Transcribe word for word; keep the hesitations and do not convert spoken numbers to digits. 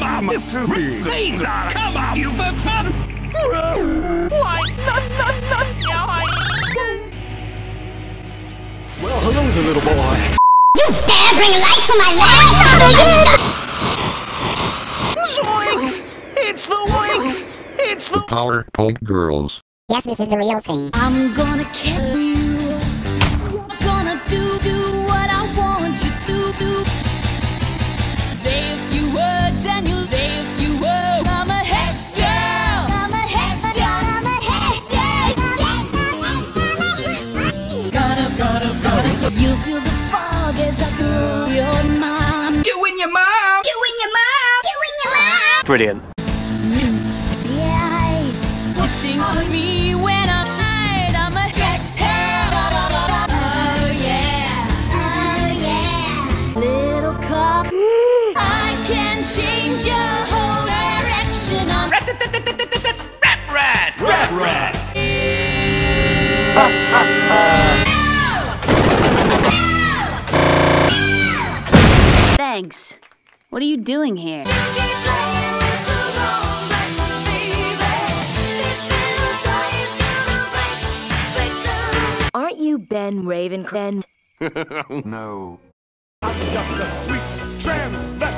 on, Scooby. Come on, you've had fun. Like, not, not, not, Well, hello there, little boy. You dare bring light to my lab? Zoinks! It's the Winks! It's the Powerpuff Girls. Yes, this is a real thing. I'm gonna kill you. I'm gonna do, do what I want you to do. Say a few words and you'll say a few words. I'm a hex girl. I'm a hex girl. I'm a hex girl. Gonna, gonna, gonna. You feel the fog as I do your mom. You and your mom. You and your mom. You and your mom. Brilliant. Yeah, you sing for me when I'm shy. I'm a hex girl. Oh yeah. Oh yeah. Little cock. I can change your whole direction. I'm Rat rat. Rat rat. Thanks. What are you doing here? Aren't you Ben Ravencroft? No. I'm just a sweet transvestite.